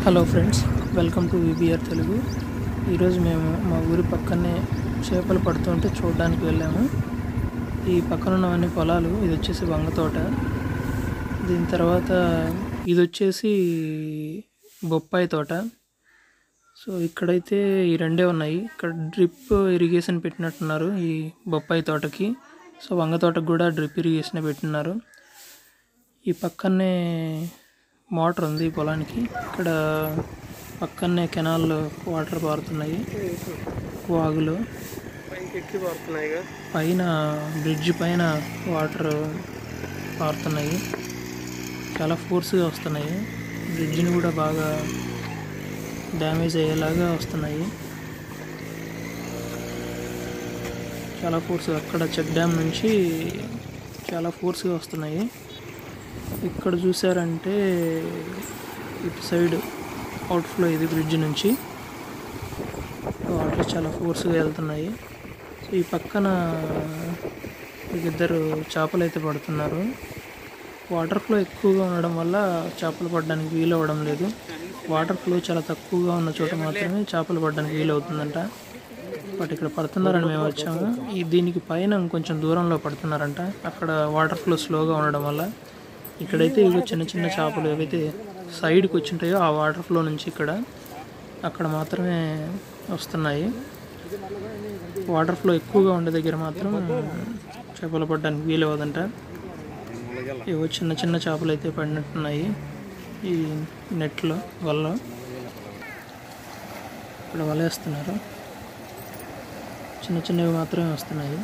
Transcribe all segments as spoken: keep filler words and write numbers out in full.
Hello friends, welcome to VBR Telugu. ఈరోజు మేము మా ఊరి పక్కనే చేపలు పడుతుంటే చూడడానికి వెళ్ళాము. ఈ పక్కన ఉన్నవన్నీ పొలాలు. ఇది వచ్చేసి వంగ తోట. దీని తర్వాత ఇది వచ్చేసి బొప్పాయి తోట. సో ఇక్కడైతే ఈ రెండే ఉన్నాయి. ఇక్కడ డ్రిప్ ఇరిగేషన్ పెట్టినట్టున్నారు ఈ బొప్పాయి తోటకి. సో వంగ తోటకు కూడా డ్రిప్ ఇరిగేషన్ పెట్టినారు. ఈ పక్కనే మోటార్ ఉంది ఈ పొలానికి. ఇక్కడ పక్కనే కెనాల్లో వాటర్ పారుతున్నాయి, వాగులు పైన బ్రిడ్జ్ పైన వాటర్ పారుతున్నాయి. చాలా ఫోర్స్గా వస్తున్నాయి. బ్రిడ్జ్ని కూడా బాగా డ్యామేజ్ అయ్యేలాగా వస్తున్నాయి. చాలా ఫోర్స్గా అక్కడ చెక్ డ్యామ్ నుంచి చాలా ఫోర్స్గా వస్తున్నాయి. ఇక్కడ చూసారంటే ఇటు సైడ్ అవుట్ఫ్లో ఇది బ్రిడ్జ్ నుంచి వాటర్ చాలా ఫోర్స్గా వెళ్తున్నాయి. సో ఈ పక్కన ఇద్దరు చేపలు అయితే పడుతున్నారు. వాటర్ ఫ్లో ఎక్కువగా ఉండడం వల్ల చేపలు పడడానికి వీలు అవ్వడం లేదు. వాటర్ ఫ్లో చాలా తక్కువగా ఉన్న చోట మాత్రమే చేపలు పడడానికి వీలు అవుతుందంట. బట్ ఇక్కడ పడుతున్నారని మేము వచ్చాము. ఈ దీనికి పైన కొంచెం దూరంలో పడుతున్నారంట. అక్కడ వాటర్ ఫ్లో స్లోగా ఉండడం వల్ల ఇక్కడైతే ఇవి చిన్న చిన్న చేపలు ఏవైతే సైడ్కి వచ్చింటాయో ఆ వాటర్ ఫ్లో నుంచి ఇక్కడ అక్కడ మాత్రమే వస్తున్నాయి. వాటర్ ఫ్లో ఎక్కువగా ఉండే దగ్గర మాత్రం చేపలు పడడానికి వీలు అవ్వదంట. ఇవో చిన్న చిన్న చేపలు అయితే పడినట్టున్నాయి ఈ నెట్లో వల్ల. ఇక్కడ వలేస్తున్నారు. చిన్న చిన్నవి మాత్రమే వస్తున్నాయి.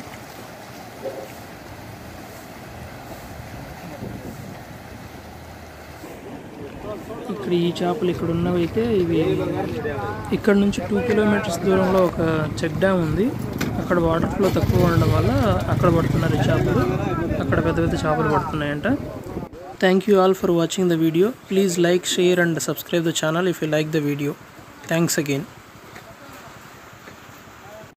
ఇక్కడ ఈ చేపలు ఇక్కడ ఉన్నవి అయితే ఇవి ఇక్కడ నుంచి టూ కిలోమీటర్స్ దూరంలో ఒక చెక్ డ్యామ్ ఉంది. అక్కడ వాటర్ ఫ్లో తక్కువ ఉండడం వల్ల అక్కడ పడుతున్నారు ఈ చేపలు. అక్కడ పెద్ద పెద్ద చేపలు పడుతున్నాయంట. Thank you all for watching the video. Please like, share and subscribe the channel if you like the video. Thanks again.